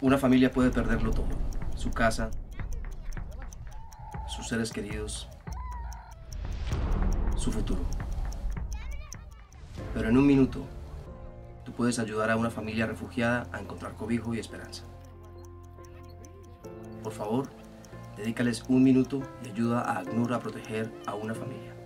Una familia puede perderlo todo, su casa, sus seres queridos, su futuro. Pero en un minuto, tú puedes ayudar a una familia refugiada a encontrar cobijo y esperanza. Por favor, dedícales un minuto y ayuda a ACNUR a proteger a una familia.